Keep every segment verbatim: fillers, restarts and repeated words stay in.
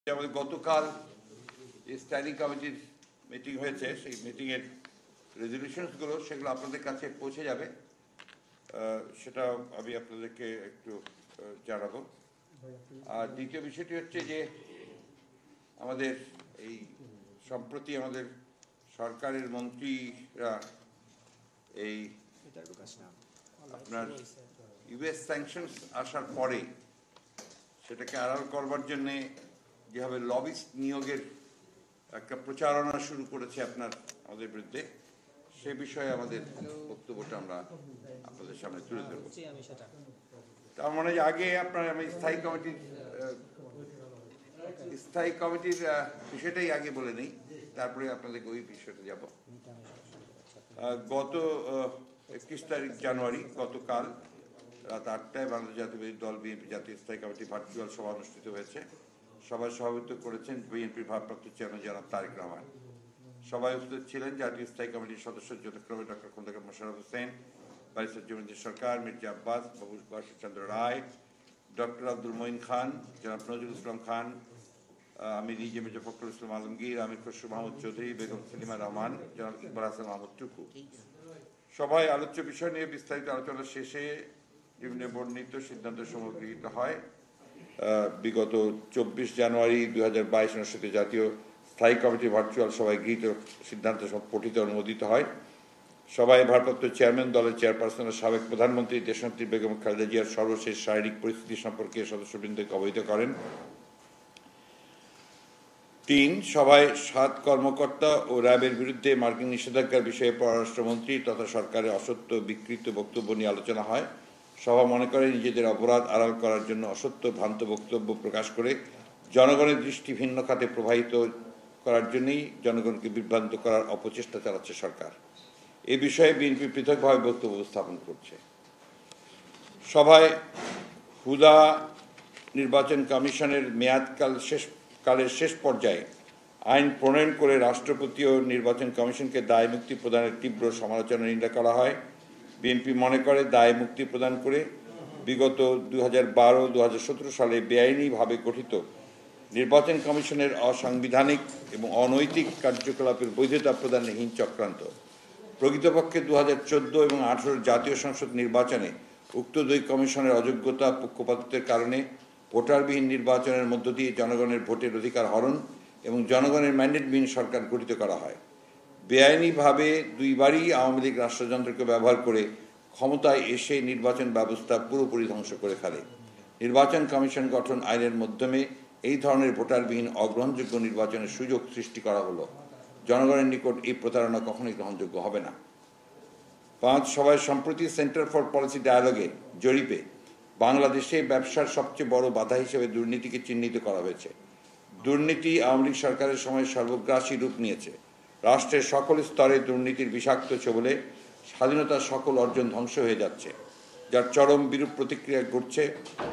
আমাদের গতকাল স্ট্যান্ডিং কমিটির মিটিং হয়েছে, সেই মিটিংয়ের রেজলিউশনসগুলো সেগুলো আপনাদের কাছে পৌঁছে যাবে, সেটা আমি আপনাদেরকে একটু জানাবো। আর দ্বিতীয় বিষয়টি হচ্ছে যে আমাদের এই সম্প্রতি আমাদের সরকারের মন্ত্রীরা এই আপনার ইউএস স্যাংশনস আসার পরে সেটাকে আড়াল করবার জন্যে যেভাবে লবিস্ট নিয়োগের একটা প্রচারণা শুরু করেছে আপনার আমাদের বিরুদ্ধে, সে বিষয়ে আমাদের বক্তব্যটা আমরা আপনাদের সামনে তুলে ধরব। তার মানে আগে আপনার আমি স্থায়ী কমিটির স্থায়ী কমিটির বিষয়টাই আগে বলে নিই, তারপরে আপনাদেরকে ওই বিষয়টা যাব। গত একত্রিশ তারিখ জানুয়ারি গতকাল রাত আটটায় বাংলাদেশ জাতীয়বাদী দল বিএনপি জাতীয় স্থায়ী কমিটি ভার্চুয়াল সভা অনুষ্ঠিত হয়েছে। সভায় সভাপতিত্ব করেছেন বিএনপির ভারপ্রাপ্ত চেয়ারম্যান জনাব তারেক রহমান। সভায় উপস্থিত ছিলেন জাতীয় স্থায়ী কমিটির সদস্য যথাক্রমে doctor Khandakar Mosharraf Hossain, barrister Jamir Sarkar, Mirza Abbas, Babu Chandra Roy, doctor Abdul Moyeen Khan, জনাব নজরুল ইসলাম খান, আমি নিজে মির্জা ফখরুল ইসলাম আলমগীর, আমির খসরু মাহমুদ চৌধুরী, বেগম সেলিমা রহমান, জনাব ইকবাল হাসান মাহমুদ টুকু। সভায় আলোচ্য বিষয় নিয়ে বিস্তারিত আলোচনা শেষে বিভিন্ন বর্ণিত সিদ্ধান্ত সমূহ গৃহীত হয়। বিগত চব্বিশ জানুয়ারি দুই হাজার বাইশ অনুষ্ঠিত জাতীয় স্থায়ী কমিটির ভার্চুয়াল সভায় গৃহীত সিদ্ধান্ত পঠিত অনুমোদিত হয়। সভায় ভারপ্রাপ্ত চেয়ারম্যান দলের চেয়ারপারসন ও সাবেক প্রধানমন্ত্রী দেশনেত্রী বেগম খালেদা জিয়ার সর্বশেষ শারীরিক পরিস্থিতি সম্পর্কে সদস্যবৃন্দকে অবহিত করেন। তিন সভায় সাত কর্মকর্তা ও র্যাবের বিরুদ্ধে মার্কিন নিষেধাজ্ঞার বিষয়ে পররাষ্ট্রমন্ত্রী তথা সরকারের অসত্য বিকৃত বক্তব্য নিয়ে আলোচনা হয়। সভা মনে করে নিজেদের অপরাধ আড়াল করার জন্য অসত্য ভ্রান্ত বক্তব্য প্রকাশ করে জনগণের দৃষ্টি ভিন্ন খাতে প্রবাহিত করার জন্যই জনগণকে বিভ্রান্ত করার অপচেষ্টা চালাচ্ছে সরকার। এ বিষয়ে বিএনপি পৃথকভাবে বক্তব্য উপস্থাপন করছে। সভায় হুদা নির্বাচন কমিশনের মেয়াদকাল শেষ কালের শেষ পর্যায়ে আইন প্রণয়ন করে রাষ্ট্রপতি ও নির্বাচন কমিশনকে দায় মুক্তি প্রদানের তীব্র সমালোচনা নিন্দা করা হয়। বিএনপি মনে করে দায় মুক্তি প্রদান করে বিগত দু হাজার বারো দু হাজার সতেরো সালে বেআইনিভাবে গঠিত নির্বাচন কমিশনের অসাংবিধানিক এবং অনৈতিক কার্যকলাপের বৈধতা প্রদানের হীন চক্রান্ত। প্রকৃতপক্ষে দু হাজার চোদ্দো এবং আঠারোর জাতীয় সংসদ নির্বাচনে উক্ত দুই কমিশনের অযোগ্যতা পক্ষপাতিত্বের কারণে ভোটারবিহীন নির্বাচনের মধ্য দিয়ে জনগণের ভোটের অধিকার হরণ এবং জনগণের ম্যান্ডেটবিহীন সরকার গঠিত করা হয়। বেআইনিভাবে দুইবারই আওয়ামী লীগ রাষ্ট্রযন্ত্রকে ব্যবহার করে ক্ষমতায় এসে নির্বাচন ব্যবস্থা পুরোপুরি ধ্বংস করে ফেলে। নির্বাচন কমিশন গঠন আইনের মাধ্যমে এই ধরনের ভোটারবিহীন অগ্রহণযোগ্য নির্বাচনের সুযোগ সৃষ্টি করা হলো। জনগণের নিকট এই প্রতারণা কখনোই গ্রহণযোগ্য হবে না। পাঁচ সভায় সম্প্রতি সেন্টার ফর পলিসি ডায়ালগে জরিপে বাংলাদেশে ব্যবসার সবচেয়ে বড় বাধা হিসেবে দুর্নীতিকে চিহ্নিত করা হয়েছে। দুর্নীতি আওয়ামী লীগ সরকারের সময় সর্বগ্রাসী রূপ নিয়েছে। রাষ্ট্রের সকল স্তরে দুর্নীতির বিষাক্ত ছোবলে স্বাধীনতার সকল অর্জন ধ্বংস হয়ে যাচ্ছে, যার চরম বিরূপ প্রতিক্রিয়া ঘটছে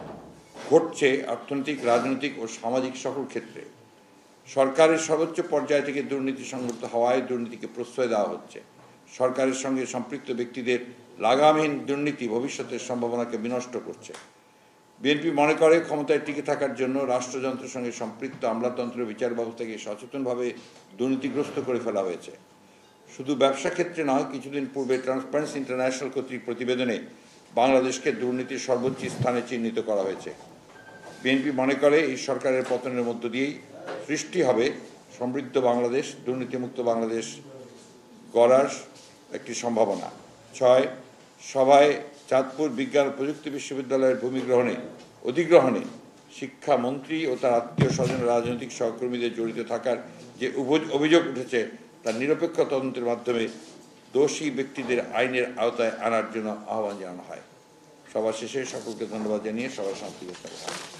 ঘটছে অর্থনৈতিক, রাজনৈতিক ও সামাজিক সকল ক্ষেত্রে। সরকারের সর্বোচ্চ পর্যায় থেকে দুর্নীতি সংগঠিত হওয়ায় দুর্নীতিকে প্রশ্রয় দেওয়া হচ্ছে। সরকারের সঙ্গে সম্পৃক্ত ব্যক্তিদের লাগামহীন দুর্নীতি ভবিষ্যতের সম্ভাবনাকে বিনষ্ট করছে। বিএনপি মনে করে ক্ষমতায় টিকে থাকার জন্য রাষ্ট্রযন্ত্রের সঙ্গে সম্পৃক্ত আমলাতন্ত্র বিচার ব্যবস্থাকে সচেতনভাবে দুর্নীতিগ্রস্ত করে ফেলা হয়েছে। শুধু ব্যবসা ক্ষেত্রে নয়, কিছুদিন পূর্বে ট্রান্সপারেন্সি ইন্টারন্যাশনাল কর্তৃক প্রতিবেদনে বাংলাদেশকে দুর্নীতির সর্বোচ্চ স্থানে চিহ্নিত করা হয়েছে। বিএনপি মনে করে এই সরকারের পতনের মধ্য দিয়েই সৃষ্টি হবে সমৃদ্ধ বাংলাদেশ, দুর্নীতিমুক্ত বাংলাদেশ গড়ার একটি সম্ভাবনা। ছয় সভায় চাঁদপুর বিজ্ঞান ও প্রযুক্তি বিশ্ববিদ্যালয়ের ভূমি গ্রহণে অধিগ্রহণে শিক্ষামন্ত্রী ও তার আত্মীয় স্বজন রাজনৈতিক সহকর্মীদের জড়িত থাকার যে অভিযোগ উঠেছে তার নিরপেক্ষ তদন্তের মাধ্যমে দোষী ব্যক্তিদের আইনের আওতায় আনার জন্য আহ্বান জানানো হয়। সভা শেষে সকলকে ধন্যবাদ জানিয়ে সভা সমাপ্তি ঘোষণা করা হয়।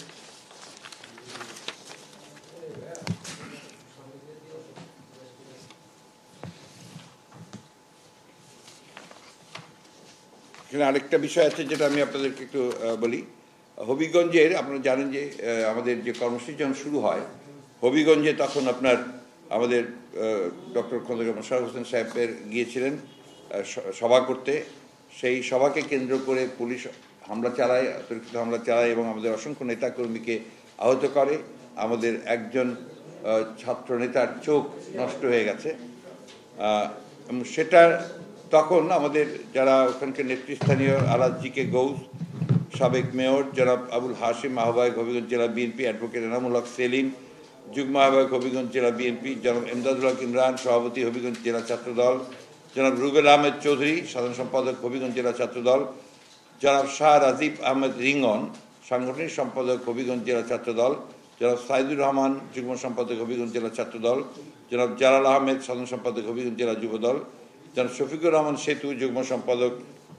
এখানে আরেকটা বিষয় আছে যেটা আমি আপনাদেরকে একটু বলি। হবিগঞ্জের আপনারা জানেন যে আমাদের যে কর্মসূচি যখন শুরু হয়, হবিগঞ্জে তখন আপনার আমাদের ডক্টর খন্দকার মোশাররফ হোসেন সাহেবের গিয়েছিলেন সভা করতে। সেই সভাকে কেন্দ্র করে পুলিশ হামলা চালায়, অতিরিক্ত হামলা চালায় এবং আমাদের অসংখ্য নেতাকর্মীকে আহত করে। আমাদের একজন ছাত্র নেতার চোখ নষ্ট হয়ে গেছে। সেটা তখন আমাদের যারা ওখানকার নেতৃস্থানীয় আলাদজিকে গৌস, সাবেক মেয়র জনাব আবুল হাশিম, আহ্বায়ক হবিগঞ্জ জেলা বিএনপি, অ্যাডভোকেট এনামুল হক সেলিম, যুগ্ম আহ্বায়ক হবিগঞ্জ জেলা বিএনপি, জনাব এমদাদুল হক ইমরান, সভাপতি হবিগঞ্জ জেলা ছাত্রদল, জনাব রুবেল আহমেদ চৌধুরী, সাধারণ সম্পাদক হবিগঞ্জ জেলা ছাত্রদল, জনাব শাহ রাজীব আহমেদ রিঙ্গন, সাংগঠনিক সম্পাদক হবিগঞ্জ জেলা ছাত্রদল, জনাব সাইদুর রহমান, যুগ্ম সম্পাদক হবিগঞ্জ জেলা ছাত্রদল, জনাব জালাল আহমেদ, সাধারণ সম্পাদক হবিগঞ্জ জেলা যুবদল, জনাব শফিকুর রহমান সেতু, যুগ্ম সম্পাদক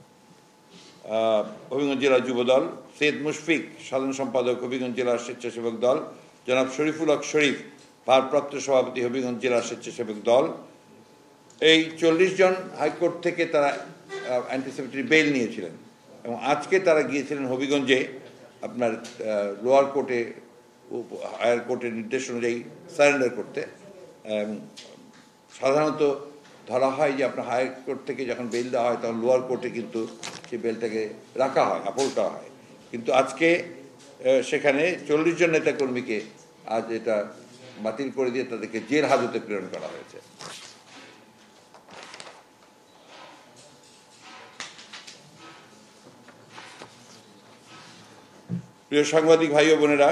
হবিগঞ্জ জেলা যুবদল, সৈয়দ মুশফিক, সাধারণ সম্পাদক হবিগঞ্জ জেলা স্বেচ্ছাসেবক দল, জনাব শরীফুল হক শরীফ, ভারপ্রাপ্ত সভাপতি হবিগঞ্জ জেলা স্বেচ্ছাসেবক দল। এই চল্লিশ জন হাইকোর্ট থেকে তারা অ্যান্টিসিপেটরি বেইল নিয়েছিলেন এবং আজকে তারা গিয়েছিলেন হবিগঞ্জে আপনার লোয়ার কোর্টে, হায়ার কোর্টের নির্দেশ অনুযায়ী সারেন্ডার করতে। সাধারণত ধরা হয় যে আপনার হায়ার কোর্ট থেকে যখন বেল দেওয়া হয় তখন লোয়ার কোর্টে কিন্তু সেই বেলটাকে রাখা হয়, আপল করা হয়, কিন্তু আজকে সেখানে চল্লিশ জন নেতাকর্মীকে আজ এটা বাতিল করে দিয়ে তাদেরকে জেল হাজতে প্রেরণ করা হয়েছে। প্রিয় সাংবাদিক ভাই ও বোনেরা,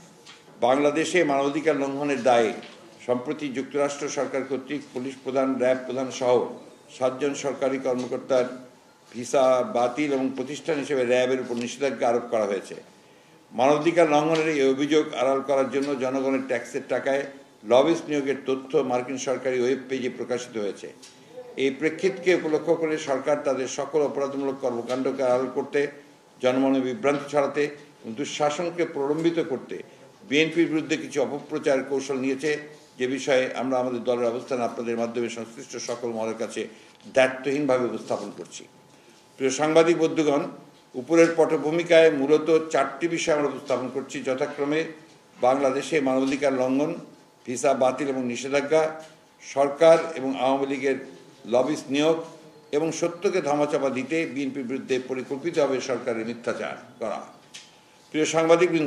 বাংলাদেশে মানবাধিকার লঙ্ঘনের দায়ে সম্প্রতি যুক্তরাষ্ট্র সরকার কর্তৃক পুলিশ প্রধান, র্যাব প্রধান সহ সাতজন সরকারি কর্মকর্তার ভিসা বাতিল এবং প্রতিষ্ঠান হিসেবে র্যাবের উপর নিষেধাজ্ঞা আরোপ করা হয়েছে। মানবাধিকার লঙ্ঘনের এই অভিযোগ আড়াল করার জন্য জনগণের ট্যাক্সের টাকায় লবিস্ট নিয়োগের তথ্য মার্কিন সরকারি ওয়েব পেজে প্রকাশিত হয়েছে। এই প্রেক্ষিতকে উপলক্ষ করে সরকার তাদের সকল অপরাধমূলক কর্মকাণ্ডকে আড়াল করতে, জনমনে বিভ্রান্তি ছড়াতে, দুঃশাসনকে প্রলম্বিত করতে বিএনপির বিরুদ্ধে কিছু অপপ্রচার কৌশল নিয়েছে, যে বিষয়ে আমরা আমাদের দলের অবস্থান আপনাদের মাধ্যমে সংশ্লিষ্ট সকল মহলের কাছে দায়িত্বহীনভাবে উপস্থাপন করছি। প্রিয় সাংবাদিক বন্ধুগণ, উপরের পটভূমিকায় মূলত চারটি বিষয় আমরা উপস্থাপন করছি, যথাক্রমে বাংলাদেশে মানবাধিকার লঙ্ঘন, ভিসা বাতিল এবং নিষেধাজ্ঞা, সরকার এবং আওয়ামী লীগের লবিস্ট নিয়োগ এবং সত্যকে ধামাচাপা দিতে বিএনপির বিরুদ্ধে পরিকল্পিতভাবে সরকারের মিথ্যাচার করা। প্রিয় সাংবাদিকবৃন্দ,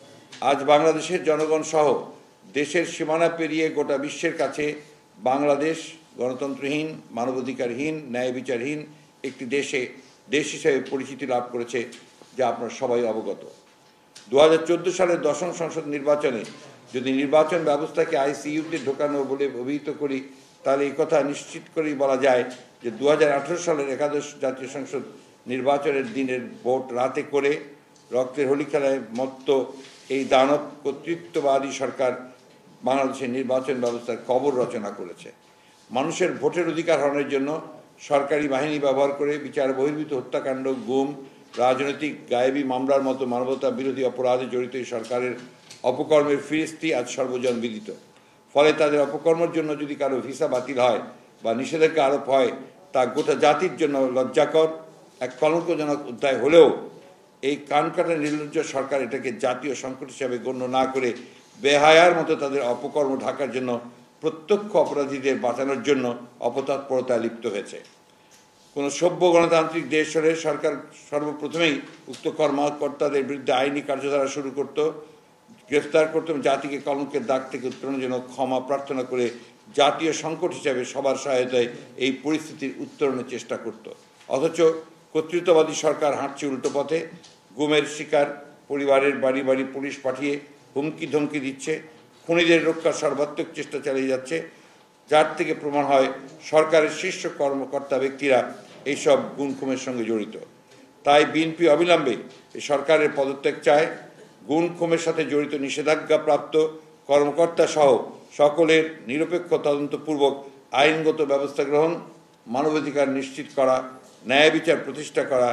আজ বাংলাদেশের জনগণ সহ দেশের সীমানা পেরিয়ে গোটা বিশ্বের কাছে বাংলাদেশ গণতন্ত্রহীন, মানবাধিকারহীন, ন্যায় বিচারহীন একটি দেশে দেশ হিসেবে পরিচিতি লাভ করেছে, যা আপনারা সবাই অবগত। দু হাজার চোদ্দো সালের দশম সংসদ নির্বাচনে যদি নির্বাচন ব্যবস্থাকে আইসিইউতে ঢোকানো বলে অভিহিত করি, তাহলে এই কথা নিশ্চিত করেই বলা যায় যে দু হাজার আঠারো সালের একাদশ জাতীয় সংসদ নির্বাচনের দিনের ভোট রাতে করে রক্তের হোলি খেলায় মত্ত এই দানব কর্তৃত্ববাদী সরকার বাংলাদেশের নির্বাচন ব্যবস্থার কবর রচনা করেছে। মানুষের ভোটের অধিকার হরণের জন্য সরকারি বাহিনী ব্যবহার করে বিচার বহির্ভূত হত্যাকাণ্ড, গুম, রাজনৈতিক গায়েবী মামলার মতো মানবতা বিরোধী অপরাধে জড়িত এই সরকারের অপকর্মের ফিরিস্তি আজ সর্বজন বিদিত। ফলে তাদের অপকর্মের জন্য যদি কারো ভিসা বাতিল হয় বা নিষেধাজ্ঞা আরোপ হয়, তা গোটা জাতির জন্য লজ্জাকর, এক কলঙ্কজনক অধ্যায় হলেও এই কানকাটা নির্লজ্জ সরকার এটাকে জাতীয় সংকট হিসাবে গণ্য না করে বেহায়ার মতো তাদের অপকর্ম ঢাকার জন্য প্রত্যক্ষ অপরাধীদের বাঁচানোর জন্য অপতৎপরতায় লিপ্ত হয়েছে। কোনো সভ্য গণতান্ত্রিক দেশ হলে সরকার সর্বপ্রথমেই উক্ত কর্মকর্তাদের বিরুদ্ধে আইনি কার্যধারা শুরু করত, গ্রেফতার করত এবং জাতিকে কলঙ্কের দাগ থেকে উত্তরণের জন্য ক্ষমা প্রার্থনা করে জাতীয় সংকট হিসাবে সবার সহায়তায় এই পরিস্থিতির উত্তরণের চেষ্টা করত। অথচ কর্তৃত্ববাদী সরকার হাঁটছে উল্টো পথে, গুমের শিকার পরিবারের বাড়ি বাড়ি পুলিশ পাঠিয়ে হুমকি ধমকি দিচ্ছে, খুনিদের রক্ষার সর্বাত্মক চেষ্টা চালিয়ে যাচ্ছে, যার থেকে প্রমাণ হয় সরকারের শীর্ষ কর্মকর্তা ব্যক্তিরা এইসব গুম খুমের সঙ্গে জড়িত। তাই বিএনপি অবিলম্বে এই সরকারের পদত্যাগ চায়, গুম খুমের সাথে জড়িত নিষেধাজ্ঞা প্রাপ্ত কর্মকর্তা সহ সকলের নিরপেক্ষ তদন্তপূর্বক আইনগত ব্যবস্থা গ্রহণ, মানবাধিকার নিশ্চিত করা, ন্যায় বিচার প্রতিষ্ঠা করা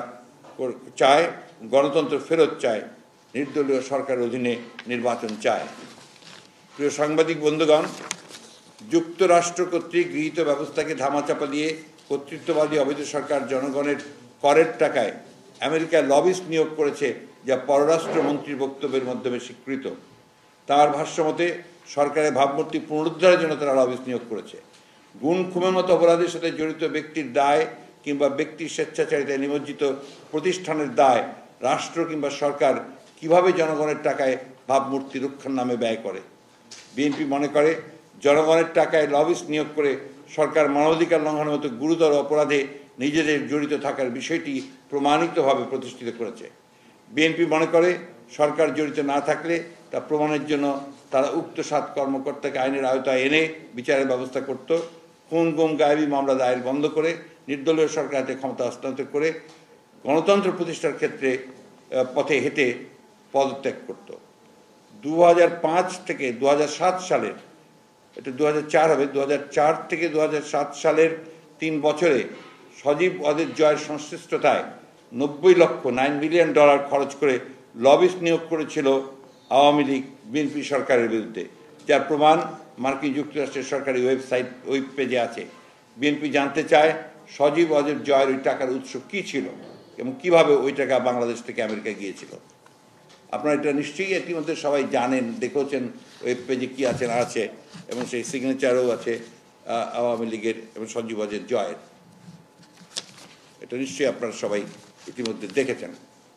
চায়, গণতন্ত্র ফেরত চায়, নির্দলীয় সরকারের অধীনে নির্বাচন চায়। প্রিয় সাংবাদিক বন্ধুগণ, যুক্তরাষ্ট্র কর্তৃক গৃহীত ব্যবস্থাকে ধামাচাপা দিয়ে কর্তৃত্ববাদী অবৈধ সরকার জনগণের করের টাকায় আমেরিকায় লবিস্ট নিয়োগ করেছে, যা পররাষ্ট্রমন্ত্রীর বক্তব্যের মাধ্যমে স্বীকৃত। তার ভাষ্যমতে সরকারের ভাবমূর্তি পুনরুদ্ধারের জন্য তারা লবিস্ট নিয়োগ করেছে। গুম খুমের মতো অপরাধের সাথে জড়িত ব্যক্তির দায় কিংবা ব্যক্তির স্বেচ্ছাচারিতায় নিমজ্জিত প্রতিষ্ঠানের দায় রাষ্ট্র কিংবা সরকার কিভাবে জনগণের টাকায় ভাবমূর্তি রক্ষার নামে ব্যয় করে। বিএনপি মনে করে জনগণের টাকায় লবিস্ট নিয়োগ করে সরকার মানবাধিকার লঙ্ঘনের মতো গুরুতর অপরাধে নিজেদের জড়িত থাকার বিষয়টি প্রমাণিতভাবে প্রতিষ্ঠিত করেছে। বিএনপি মনে করে সরকার জড়িত না থাকলে তা প্রমাণের জন্য তারা উক্ত সাত কর্মকর্তাকে আইনের আওতায় এনে বিচারের ব্যবস্থা করত। খুন গুম গায়েবী মামলা দায়ের বন্ধ করে নির্দলীয় সরকার হাতে ক্ষমতা হস্তান্তর করে গণতন্ত্র প্রতিষ্ঠার ক্ষেত্রে পথে হেঁটে পদত্যাগ করত। দু হাজার পাঁচ থেকে দু হাজার সাত সালের এটা দু হাজার চার হবে দু হাজার চার থেকে দু হাজার সাত সালের তিন বছরে সজীব ওয়াজেদ জয়ের সংশ্লিষ্টতায় নব্বই লক্ষ নাইন মিলিয়ন ডলার খরচ করে লবিস্ট নিয়োগ করেছিল আওয়ামী লীগ বিএনপি সরকারের বিরুদ্ধে, যার প্রমাণ মার্কিন যুক্তরাষ্ট্রের সরকারি ওয়েবসাইট ওয়েব পেজে আছে। বিএনপি জানতে চায় সজীব ওয়াজেদ জয়ের ওই টাকার উৎস কী ছিল এবং কিভাবে ওই টাকা বাংলাদেশ থেকে আমেরিকা গিয়েছিল। আপনারা এটা নিশ্চয়ই ইতিমধ্যে সবাই জানেন, দেখেছেন ওয়েব পেজে কী আছে না আছে, এবং সেই সিগনেচারও আছে আওয়ামী লীগের এবং সজীব ওয়াজেদ জয়ের। এটা নিশ্চয়ই আপনারা সবাই ইতিমধ্যে দেখেছেন।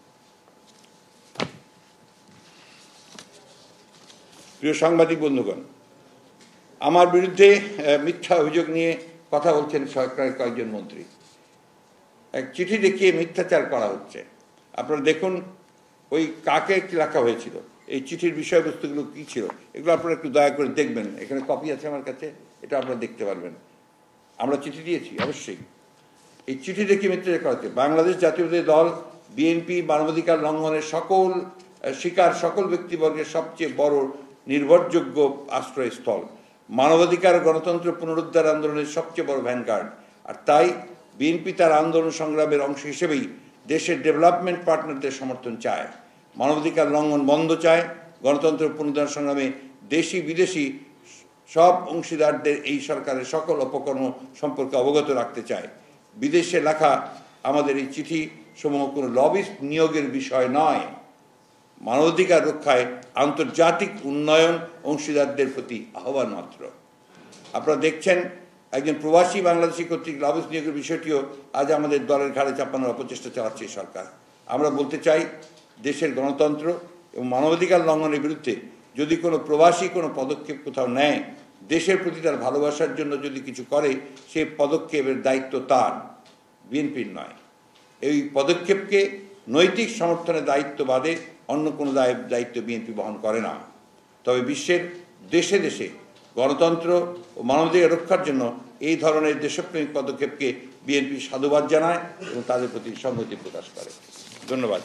প্রিয় সাংবাদিক বন্ধুগণ, আমার বিরুদ্ধে মিথ্যা অভিযোগ নিয়ে কথা বলছেন সরকারের কয়েকজন মন্ত্রী। এক চিঠি দেখিয়ে মিথ্যাচার করা হচ্ছে। আপনারা দেখুন ওই কাকে কি লেখা হয়েছিল, এই চিঠির বিষয়বস্তুগুলো কী ছিল, এগুলো আপনারা একটু দয়া করে দেখবেন। এখানে কপি আছে আমার কাছে, এটা আপনারা দেখতে পারবেন। আমরা চিঠি দিয়েছি অবশ্যই। এই চিঠি দেখিয়ে মিথ্যাচার করা হচ্ছে। বাংলাদেশ জাতীয়তাবাদী দল বিএনপি মানবাধিকার লঙ্ঘনের সকল শিকার সকল ব্যক্তিবর্গের সবচেয়ে বড় নির্ভরযোগ্য আশ্রয়স্থল, মানবাধিকার গণতন্ত্র পুনরুদ্ধার আন্দোলনের সবচেয়ে বড় ভ্যানগার্ড। আর তাই বিএনপি তার আন্দোলন সংগ্রামের অংশ হিসেবেই দেশের ডেভেলপমেন্ট পার্টনারদের সমর্থন চায়, মানবাধিকার লঙ্ঘন বন্ধ চায়, গণতন্ত্র পুনরুদ্ধার সংগ্রামে দেশি বিদেশি সব অংশীদারদের এই সরকারের সকল অপকর্ম সম্পর্কে অবগত রাখতে চায়। বিদেশে লেখা আমাদের এই চিঠি সমূহ কোনো লবিস্ট নিয়োগের বিষয় নয়, মানবাধিকার রক্ষায় আন্তর্জাতিক উন্নয়ন অংশীদারদের প্রতি আহ্বান মাত্র। আপনারা দেখছেন একজন প্রবাসী বাংলাদেশি কর্তৃক লবিস্ট নিয়োগের বিষয়টিও আজ আমাদের দলের ঘাড়ে চাপানোর অপচেষ্টা চালাচ্ছে সরকার। আমরা বলতে চাই, দেশের গণতন্ত্র এবং মানবাধিকার লঙ্ঘনের বিরুদ্ধে যদি কোনো প্রবাসী কোনো পদক্ষেপ কোথাও নেয়, দেশের প্রতি তার ভালোবাসার জন্য যদি কিছু করে, সেই পদক্ষেপের দায়িত্ব তার, বিএনপির নয়। এই পদক্ষেপকে নৈতিক সমর্থনের দায়িত্ব বাদে অন্য কোনো দায়িত্ব বিএনপি বহন করে না। তবে বিশ্বের দেশে দেশে গণতন্ত্র ও মানবাধিকার রক্ষার জন্য এই ধরনের দেশপ্রেমিক পদক্ষেপকে বিএনপি সাধুবাদ জানায় এবং তাদের প্রতি সংহতি প্রকাশ করে। ধন্যবাদ।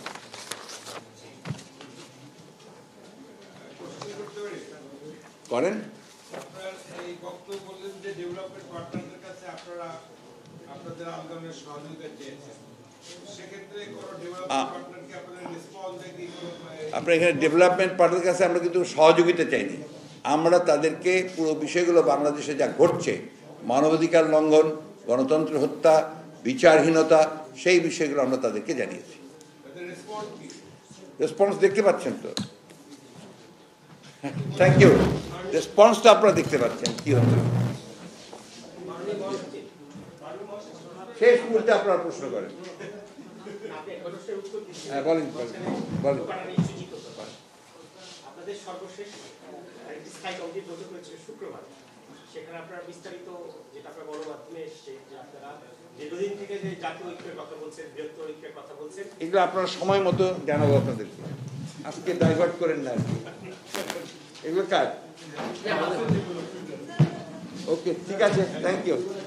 করেন আপনার এখানে ডেভেলপমেন্ট পার্টনারের কাছে আমরা কিন্তু সহযোগিতা চাইনি। আমরা তাদেরকে পুরো বিষয়গুলো বাংলাদেশে যা ঘটছে, মানবাধিকার লঙ্ঘন, গণতন্ত্র হত্যা, বিচারহীনতা, সেই বিষয়গুলো আমরা তাদেরকে জানিয়েছি। রেসপন্স দেখতে পাচ্ছেন তো? Thank you. রেসপন্সটা আপনারা দেখতে পাচ্ছেন কি হচ্ছে। শেষ মুহূর্তে আপনারা প্রশ্ন করেন। হ্যাঁ বলেন বলেন। আপনাদের সর্বশেষ একটি স্থায়ী কমিটির বৈঠক হয়েছে শুক্রবার। সেখানে আপনারা বিস্তারিত, যেটা আপনার গণমাধ্যমে এসছে, যে আপনারা দীর্ঘদিন থেকে যে জাতীয় ঐক্যের কথা বলছেন, বৃহত্তর ঐক্যের কথা বলছেন, এগুলো আপনারা সময় মতো জানাবো আপনাদেরকে। আজকে ডাইভার্ট করেন না আর কি। এগুলো কাজ। ওকে, ঠিক আছে, থ্যাংক ইউ।